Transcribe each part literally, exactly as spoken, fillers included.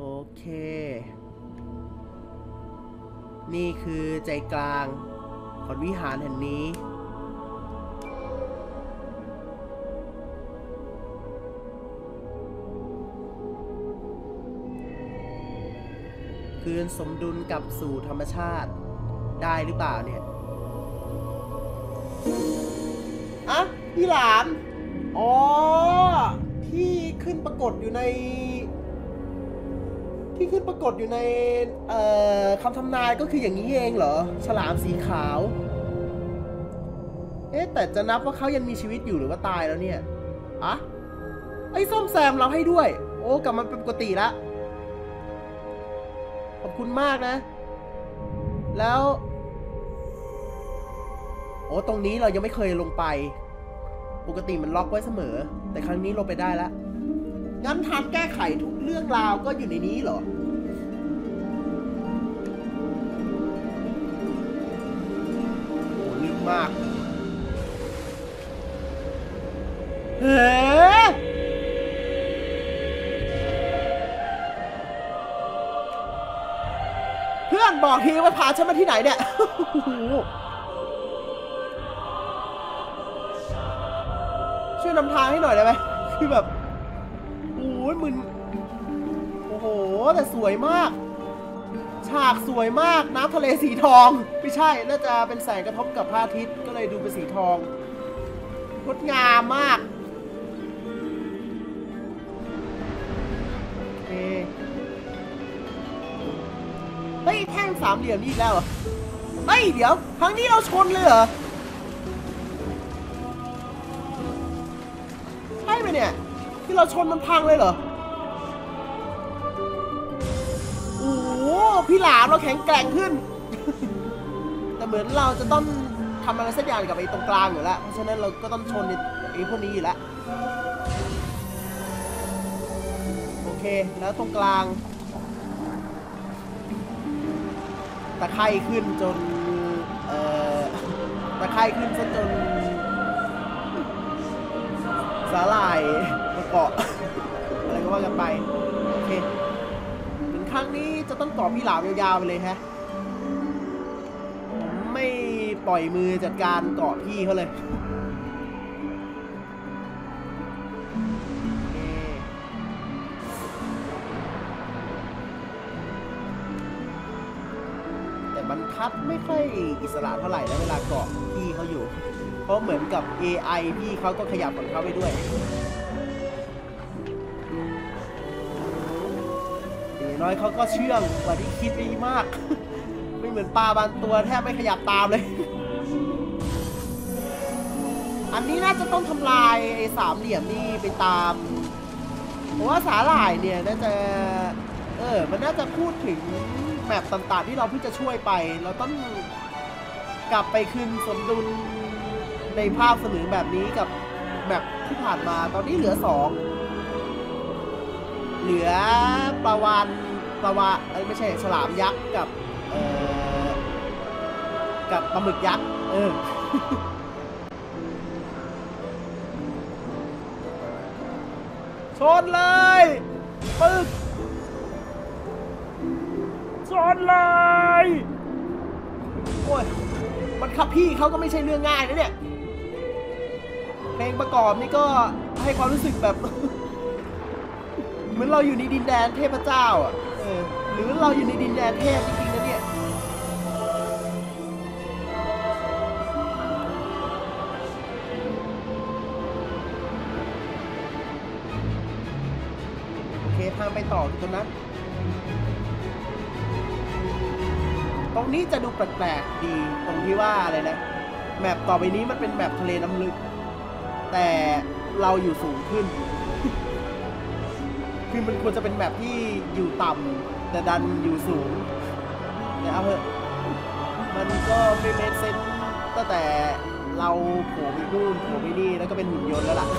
เคนี่คือใจกลางของวิหารแห่งนี้คืนสมดุลกลับสู่ธรรมชาติได้หรือเปล่าเนี่ยอะพี่หลานอ๋อที่ขึ้นปรากฏอยู่ในที่ขึ้นปรากฏอยู่ในเอ่อคำทำนายก็คืออย่างนี้เองเหรอฉลามสีขาวเอ๊ะแต่จะนับว่าเขายังมีชีวิตอยู่หรือว่าตายแล้วเนี่ยอะไอ้ส้มแซมเราให้ด้วยโอ้กลับมาเป็นปกติละขอบคุณมากนะแล้วโอ้ตรงนี้เรายังไม่เคยลงไปปกติมันล็อกไว้เสมอแต่ครั้งนี้ลงไปได้แล้วงั้นทางแก้ไขทุกเรื่องราวก็อยู่ในนี้เหรอโอ้ลึกมากเฮ้เพื่อนบอกทีว่าพาฉันมาที่ไหนเนี่ยช่วยนำทางให้หน่อยได้ไหมคือแบบโอ้ยมึนโอ้โหแต่สวยมากฉากสวยมากน้ำทะเลสีทองไม่ใช่น่าจะเป็นแสงกระทบกับพระอาทิตย์ก็เลยดูเป็นสีทองงดงามมากเฮ้เฮ้ยแท่งสามเหลี่ยมนี่อีกแล้วเหรอเฮ้ยเดี๋ยวครั้งนี้เราชนเลยเหรอใช่ไหมเนี่ยที่เราชนมันพังเลยเหรอโอ้โหพี่หลามเราแข็งแกร่งขึ้น แต่เหมือนเราจะต้องทำอะไรสักอย่างกับไอ้ตรงกลางอยู่แล้วเพราะฉะนั้นเราก็ต้องชนไอ้พวกนี้อยู่แล้วโอเคแล้วตรงกลางตะไคร่ขึ้นจนเอ่อตะไคร่ขึ้นซะจนสาหร่ายมาเกาะ อะไรก็ว่ากันไปโอเคถึงครั้งนี้จะต้องเกาะพี่หลามยาวๆไปเลยฮะผมไม่ปล่อยมือจัดการเกาะพี่เขาเลยแต่บรรทัดไม่ค่อยอิสระเท่าไหร่นะเวลาเกาะพี่เขาอยู่เพราะเหมือนกับ เอ ไอ พี่เขาก็ขยับของเขาไปด้วยอย่างน้อยเขาก็เชื่องกว่าที่คิดไปมาก ไม่เหมือนปลาบางตัวแทบไม่ขยับตามเลย อันนี้น่าจะต้องทำลายไอ้สามเหลี่ยมนี่ไปตามเพราะว่าสาหร่ายเนี่ยน่าจะเออมันน่าจะพูดถึงแมปต่างๆที่เราเพิ่งจะช่วยไปเราต้องกลับไปคืนสมดุลในภาพเสมือนแบบนี้กับแบบที่ผ่านมาตอนนี้เหลือสองเหลือปลาวาฬปลาวาเอ้ยไม่ใช่ฉลามยักษ์กับเอ่อกับปลาหมึกยักษ์เออ ชนเลยปึ๊กชนเลยโอ้ยมันขับพี่เขาก็ไม่ใช่เรื่องง่ายนะเนี่ยเพลงประกอบนี่ก็ให้ความรู้สึกแบบ เหมือนเราอยู่ในดินแดนเทพเจ้าอ่ะเออหรือเราอยู่ในดินแดนเทพจริงๆนะเนี่ยโอเคทางไปต่อตรงนั้นตรงนี้จะดูแปลกๆดีตรงที่ว่าอะไรนะแมปต่อไปนี้มันเป็นแมปทะเลน้ำลึกแต่เราอยู่สูงขึ้น คือมันควรจะเป็นแมปที่อยู่ต่ำแต่ดันอยู่สูงแต่เอาเถอะมันก็ไม่เมคเซนส์ตั้งแต่เราโผล่ไปนู่นโผล่ไปนี่แล้วก็เป็นหุ่นยนต์แล้วล่ะ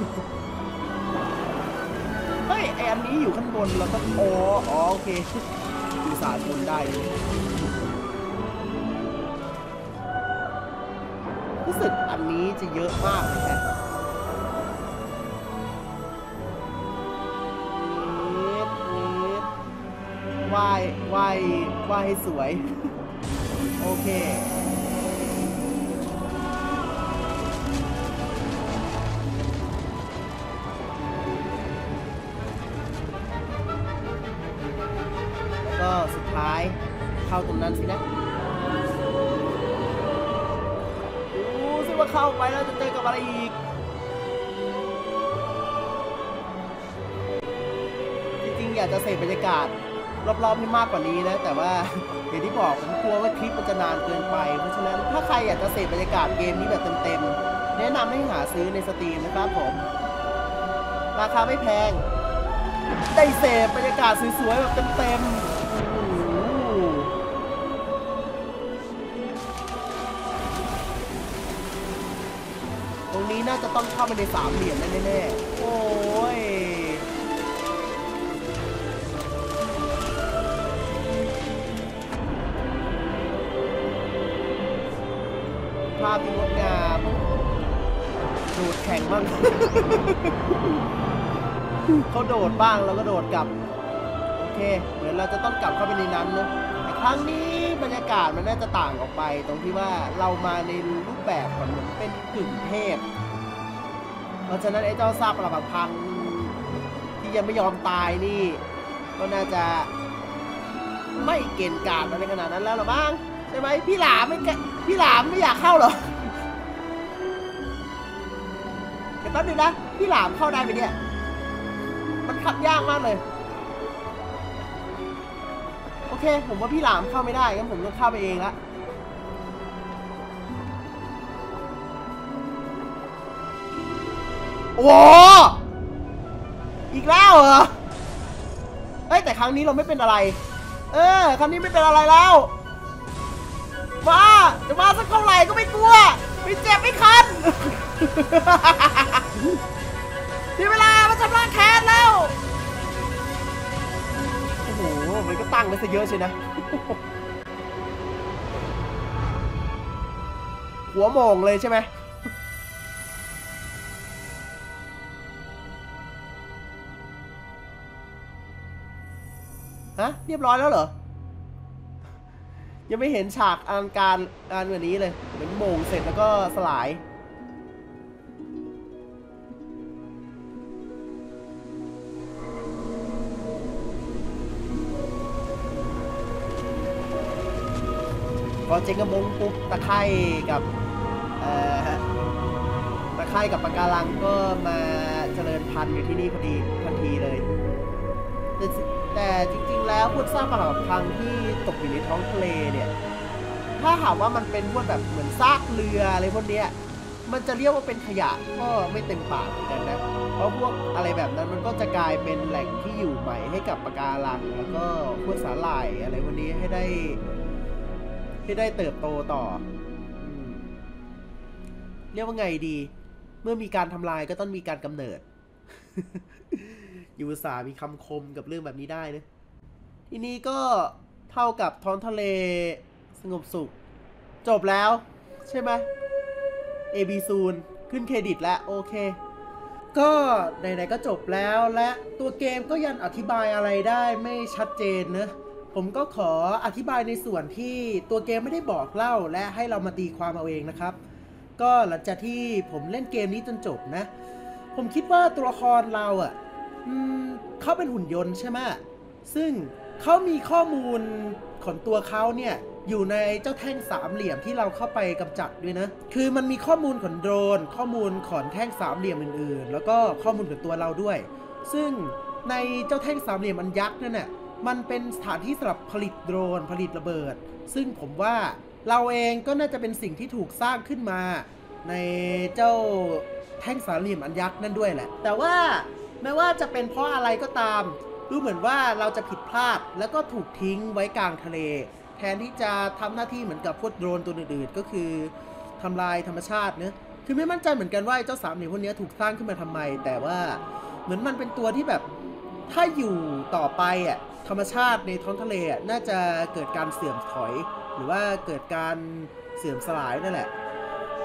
เฮ้ยไออันนี้อยู่ข้างบนเราต้องโอ้อ๋อโอเคอุตส่าห์ชนได้รู้สึกอันนี้จะเยอะมากเลยนะเนว่ายว่ายว่ายให้สวยโอเคแล้วก็สุดท้ายเข้าตรงนั้นสินะดูสิว่าเข้าไปแล้วจะเจอกับอะไรอีกจริงๆอยากจะเสพบรรยากาศรอบๆให้มากกว่านี้นะแต่ว่าอย่างที่บอกผมกลัวว่าคลิปมันจะนานเกินไปเพราะฉะนั้นถ้าใครอยากจะเสพบรรยากาศเกมนี้แบบเต็มๆแนะนำให้หาซื้อในสตรีมนะครับผมราคาไม่แพงได้เสพบรรยากาศสวยๆแบบเต็มๆตรงนี้น่าจะต้องเข้าไปในสามเหลี่ยมแน่ๆโอ้ยภาพที่งดงามโดดแข่งบ้าง เขาโดดบ้างแล้วก็โดดกลับโอเคเหมือนเราจะต้องกลับเข้าไปในนั้นนะแต่ครั้งนี้บรรยากาศมันน่าจะต่างออกไปตรงที่ว่าเรามาในรูปแบบเหมือนเป็นกึ่งเทพเพราะฉะนั้นไอ้เจ้าซากปรักพังที่ยังไม่ยอมตายนี่ก็น่าจะไม่เก่งกาจอะไรขนาดนั้นแล้วหรอบ้างใช่ไหมพี่หลามไม่พี่หลามไม่อยากเข้าหรอเดี๋ยวแป๊บนึงนะพี่หลามเข้าได้ไหมเนี่ยมันขับยากมากเลยโอเคผมว่าพี่หลามเข้าไม่ได้งั้นผมต้องเข้าไปเองละโอ้อีกแล้วเหรอเอ้ยแต่ครั้งนี้เราไม่เป็นอะไรเออครั้งนี้ไม่เป็นอะไรแล้วมาจะมาสักเท่าไหร่ก็ไม่กลัวไม่เจ็บไม่คันทีเวลามาชำระแค้นแล้วโอ้โหมันก็ตั้งไว้ซะเยอะใช่นะหัวโมงเลยใช่ไหมฮะเรียบร้อยแล้วเหรอยังไม่เห็นฉากอลังการการกว่านี้เลยเหมือนโมงเสร็จแล้วก็สลายพอเจงกระมงปุ๊บตะไคร่กับตะไคร่กับปะการังก็มาเจริญพันธุ์อยู่ที่นี่พอดีทันทีเลยแต่แต่จริงๆแล้วพวกซากปรักพังที่ตกอยู่ในท้องทะเลเนี่ยถ้าหากว่ามันเป็นพวกแบบเหมือนซากเรืออะไรพวกนี้มันจะเรียกว่าเป็นขยะก็ไม่เต็มปากเหมือนกันนะเพราะพวกอะไรแบบนั้นมันก็จะกลายเป็นแหล่งที่อยู่ใหม่ให้กับปะการังแล้วก็พวกสาหร่ายอะไรพวกนี้ให้ได้ให้ได้เติบโตต่อเรียกว่าไงดีเมื่อมีการทำลายก็ต้องมีการกำเนิด ยูสามีคำคมกับเรื่องแบบนี้ได้นะทีนี้ก็เท่ากับท้องทะเลสงบสุขจบแล้วใช่ไหม เอ บี ซูนขึ้นเครดิตแล้วโอเคก็ไหนๆก็จบแล้วและตัวเกมก็ยังอธิบายอะไรได้ไม่ชัดเจนนะผมก็ขออธิบายในส่วนที่ตัวเกมไม่ได้บอกเล่าและให้เรามาตีความเอาเองนะครับก็หลังจากที่ผมเล่นเกมนี้จนจบนะผมคิดว่าตัวละครเราอ่ะเขาเป็นหุ่นยนต์ใช่ไหมซึ่งเขามีข้อมูลของตัวเขาเนี่ยอยู่ในเจ้าแท่งสามเหลี่ยมที่เราเข้าไปกำจัดด้วยนะคือมันมีข้อมูลของโดรนข้อมูลของแท่งสามเหลี่ยมอื่นๆแล้วก็ข้อมูลของตัวเราด้วยซึ่งในเจ้าแท่งสามเหลี่ยมอันยักษ์นั่นน่ะมันเป็นสถานที่สำหรับผลิตโดรนผลิตระเบิดซึ่งผมว่าเราเองก็น่าจะเป็นสิ่งที่ถูกสร้างขึ้นมาในเจ้าแท่งสามเหลี่ยมอันยักษ์นั่นด้วยแหละแต่ว่าไม่ว่าจะเป็นเพราะอะไรก็ตามดูเหมือนว่าเราจะผิดพลาดแล้วก็ถูกทิ้งไว้กลางทะเลแทนที่จะทำหน้าที่เหมือนกับพวกโดรนตัวอื่นๆก็คือทำลายธรรมชาติเนะคือไม่มั่นใจเหมือนกันว่าเจ้าสามเหลี่ยมพวกนี้ถูกสร้างขึ้นมาทำไมแต่ว่าเหมือนมันเป็นตัวที่แบบถ้าอยู่ต่อไปอ่ะธรรมชาติในท้องทะเลอ่ะน่าจะเกิดการเสื่อมถอยหรือว่าเกิดการเสื่อมสลายนั่นแหละ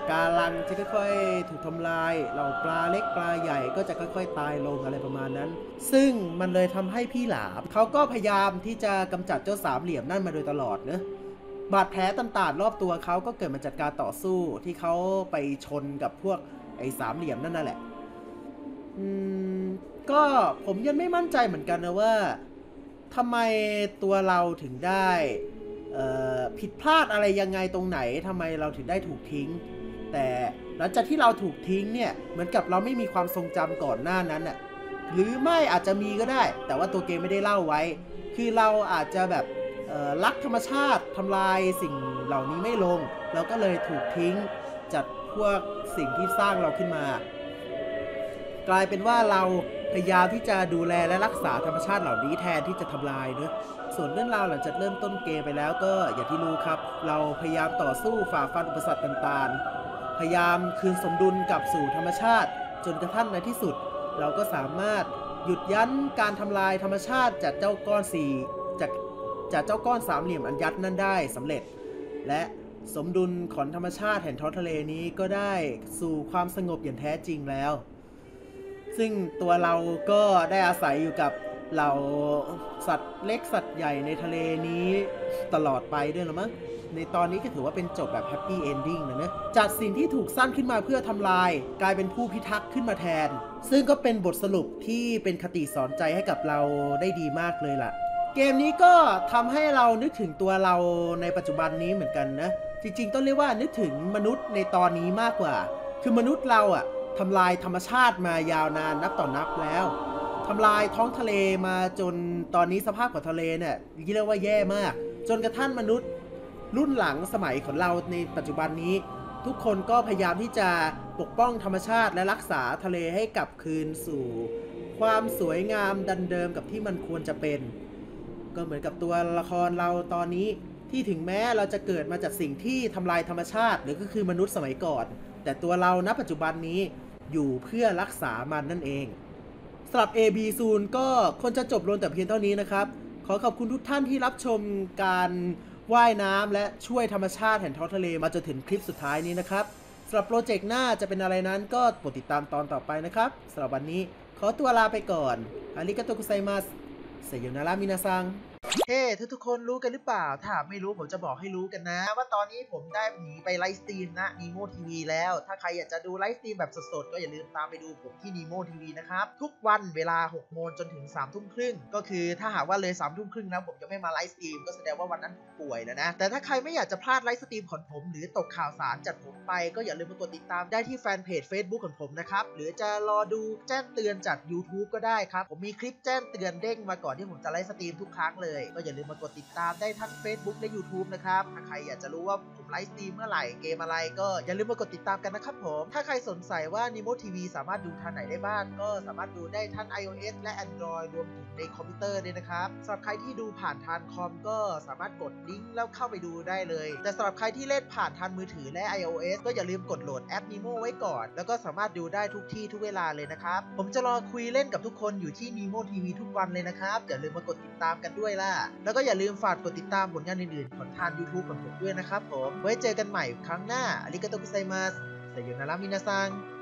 กาลังจะค่อยๆถูกทำลายเหล่าปลาเล็กปลาใหญ่ก็จะค่อยๆตายลงอะไรประมาณนั้นซึ่งมันเลยทำให้พี่หลามเขาก็พยายามที่จะกำจัดเจ้าสามเหลี่ยมนั่นมาโดยตลอดเนะบาดแผลต่างๆรอบตัวเขาก็เกิดมาจากการต่อสู้ที่เขาไปชนกับพวกไอ้สามเหลี่ยมนั่นน่ะแหละอืมก็ผมยังไม่มั่นใจเหมือนกันนะว่าทำไมตัวเราถึงได้ผิดพลาดอะไรยังไงตรงไหนทำไมเราถึงได้ถูกทิ้งแต่หลังจากที่เราถูกทิ้งเนี่ยเหมือนกับเราไม่มีความทรงจำก่อนหน้านั้นน่ะหรือไม่อาจจะมีก็ได้แต่ว่าตัวเกมไม่ได้เล่าไว้คือเราอาจจะแบบรักธรรมชาติทำลายสิ่งเหล่านี้ไม่ลงเราก็เลยถูกทิ้งจากพวกสิ่งที่สร้างเราขึ้นมากลายเป็นว่าเราพยายามที่จะดูแลและรักษาธรรมชาติเหล่านี้แทนที่จะทำลายเนอะส่วนเรื่องราวหลังจากเริ่มต้นเกมไปแล้วก็อย่างที่รู้ครับเราพยายามต่อสู้ฝ่าฟันอุปสรรคต่างๆพยายามคืนสมดุลกลับสู่ธรรมชาติจนกระทั่งในที่สุดเราก็สามารถหยุดยั้นการทำลายธรรมชาติจากเจ้าก้อนสี่จากจากเจ้าก้อนสามเหลี่ยมอันยักษ์นั้นได้สำเร็จและสมดุลของธรรมชาติแห่งท้องทะเลนี้ก็ได้สู่ความสงบอย่างแท้จริงแล้วซึ่งตัวเราก็ได้อาศัยอยู่กับเหล่าสัตว์เล็กสัตว์ใหญ่ในทะเลนี้ตลอดไปด้วยละมั้งในตอนนี้ก็ถือว่าเป็นจบแบบแฮปปี้เอนดิ้งนะนะจากสิ่งที่ถูกสร้างขึ้นมาเพื่อทำลายกลายเป็นผู้พิทักษ์ขึ้นมาแทนซึ่งก็เป็นบทสรุปที่เป็นคติสอนใจให้กับเราได้ดีมากเลยล่ะเกมนี้ก็ทำให้เรานึกถึงตัวเราในปัจจุบันนี้เหมือนกันนะจริงๆต้องเรียกว่านึกถึงมนุษย์ในตอนนี้มากกว่าคือมนุษย์เราอะทำลายธรรมชาติมายาวนานนับต่อนับแล้วทำลายท้องทะเลมาจนตอนนี้สภาพของทะเลเนี่ยเรียกว่าแย่มากจนกระทั่งมนุษย์รุ่นหลังสมัยของเราในปัจจุบันนี้ทุกคนก็พยายามที่จะปกป้องธรรมชาติและรักษาทะเลให้กลับคืนสู่ความสวยงามดันเดิมกับที่มันควรจะเป็นก็เหมือนกับตัวละครเราตอนนี้ที่ถึงแม้เราจะเกิดมาจากสิ่งที่ทำลายธรรมชาติหรือก็คือมนุษย์สมัยก่อนแต่ตัวเราณปัจจุบันนี้อยู่เพื่อรักษามันนั่นเองสำหรับ เอ บี Soon ก็ควรจะจบลงแต่เพียงเท่านี้นะครับขอขอบคุณทุกท่านที่รับชมการว่ายน้ำและช่วยธรรมชาติแห่งท้องทะเลมาจนถึงคลิปสุดท้ายนี้นะครับสำหรับโปรเจกต์หน้าจะเป็นอะไรนั้นก็โปรดติดตามตอนต่อไปนะครับสำหรับวันนี้ขอตัวลาไปก่อนอาริกาโตกุไซมัสเซโยนารามินาซังเฮ้ hey, ทุกๆคนรู้กันหรือเปล่าถ้าไม่รู้ผมจะบอกให้รู้กันนะว่าตอนนี้ผมได้หนีไปไลฟ์สตรีมนะ Nemo ที วี แล้วถ้าใครอยากจะดูไลฟ์สตรีมแบบสดๆก็อย่าลืมตามไปดูผมที่ Nemo ที วี นะครับทุกวันเวลาหกโมงจนถึงสามทุ่มครึ่งก็คือถ้าหากว่าเลยสามทุ่มครึ่งแล้วผมจะไม่มาไลฟ์สตรีมก็แสดงว่าวันนั้นผมป่วยแล้วนะแต่ถ้าใครไม่อยากจะพลาดไลฟ์สตรีมของผมหรือตกข่าวสารจากผมไปก็อย่าลืมมากดติดตามได้ที่แฟนเพจ Facebook ของผมนะครับหรือจะรอดูแจ้งเตือนจาก YouTube ก็ได้ครับผมมีคลิปแจ้งเตือนเด้งมาก่อนที่ผมจะไลฟ์สตรีมทุกครั้งเลยก็อย่าลืมมากดติดตามได้ทั้ง Facebook และ YouTube นะครับถ้าใครอยากจะรู้ว่าผมไลฟ์สตรีมเมื่อไหร่เกมอะไรก็อย่าลืมมากดติดตามกันนะครับผมถ้าใครสนใจว่า Nemo ที วี สามารถดูทางไหนได้บ้างก็สามารถดูได้ทั้ง iOS และ Android รวมถึงในคอมพิวเตอร์ด้วยนะครับสำหรับใครที่ดูผ่านทางคอมก็สามารถกดลิงก์แล้วเข้าไปดูได้เลยแต่สำหรับใครที่เล่นผ่านทางมือถือและ iOS ก็อย่าลืมกดโหลดแอป Nemo ไว้ก่อนแล้วก็สามารถดูได้ทุกที่ทุกเวลาเลยนะครับผมจะรอคุยเล่นกับทุกคนอยู่ที่ Nemo ที วี ทุกวันเลยนะครับอย่าลืมมากดติดตามกันด้วยล่ะแล้วก็อย่าลืมฝากกดติดตามผลงานอื่นๆของทาง YouTube ของผมด้วยนะครับผมไว้เจอกันใหม่ครั้งหน้าอาริกาโตกุไซมัสไซโยนารามินาซัง